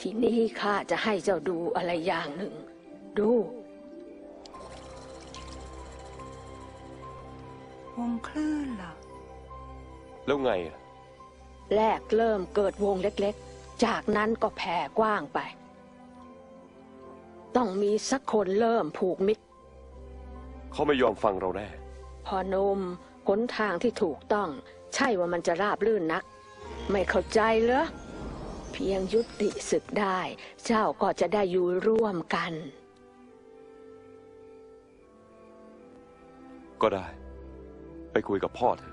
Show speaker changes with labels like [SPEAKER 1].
[SPEAKER 1] ทีนี้ข้าจะให้เจ้าดูอะไรอย่างหนึ่ง ดู
[SPEAKER 2] วงคลื่นเหรอ
[SPEAKER 3] แล้วไงอะ
[SPEAKER 1] แรกเริ่มเกิดวงเล็กๆ จากนั้นก็แผ่กว้างไป ต้องมีสักคนเริ่มผูกมิตร
[SPEAKER 3] เขาไม่ยอมฟังเราแน่
[SPEAKER 1] พอหนมหนทางที่ถูกต้อง ใช่ว่ามันจะราบรื่นนัก ไม่เข้าใจเหรอ เพียงยุติศึกได้ เจ้าก็จะได้อยู่ร่วมกัน
[SPEAKER 3] ก็ได้ ไปคุยกับพ่อเถอะ